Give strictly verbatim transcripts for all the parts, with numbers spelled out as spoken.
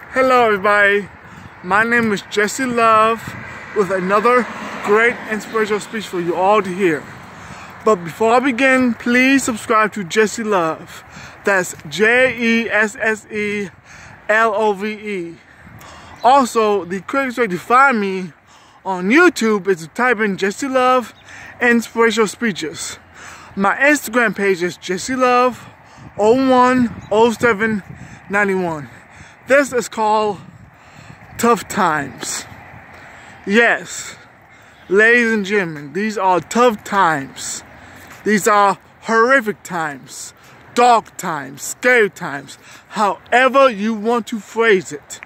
Hello everybody, my name is Jesse Love with another great inspirational speech for you all to hear. But before I begin, please subscribe to Jesse Love. That's J E S S E L O V E. Also, the quickest way to find me on YouTube is to type in Jesse Love Inspirational Speeches. My Instagram page is Jesse Love oh one oh seven ninety-one. This is called Tough Times. Yes, ladies and gentlemen, these are tough times. These are horrific times, dark times, scary times, however you want to phrase it.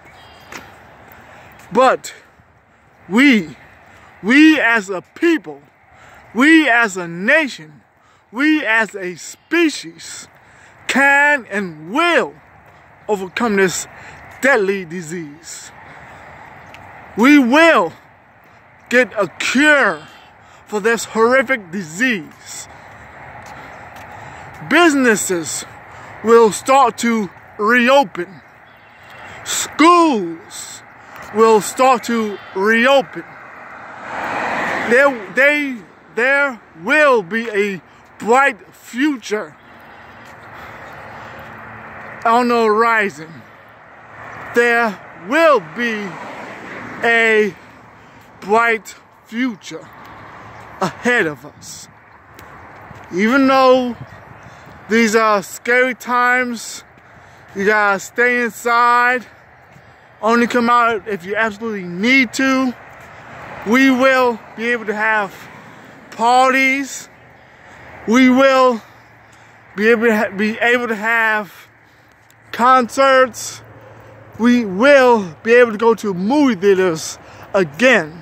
But we, we as a people, we as a nation, we as a species can and will overcome this deadly disease. We will get a cure for this horrific disease. Businesses will start to reopen. Schools will start to reopen. There, they, there will be a bright future on the horizon. There will be a bright future ahead of us. Even though these are scary times, you gotta stay inside. Only come out if you absolutely need to. We will be able to have parties. We will be able to ha be able to have concerts. We will be able to go to movie theaters again.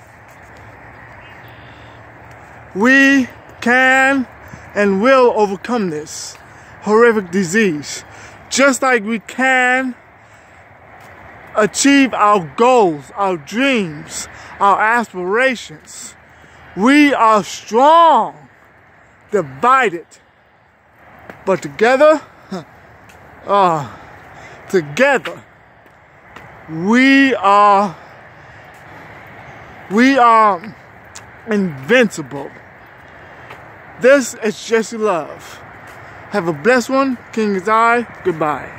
We can and will overcome this horrific disease, just like we can achieve our goals, our dreams, our aspirations. We are strong, divided, but together, uh, together, we are, we are invincible. This is Jesse Love. Have a blessed one. King is I. Goodbye.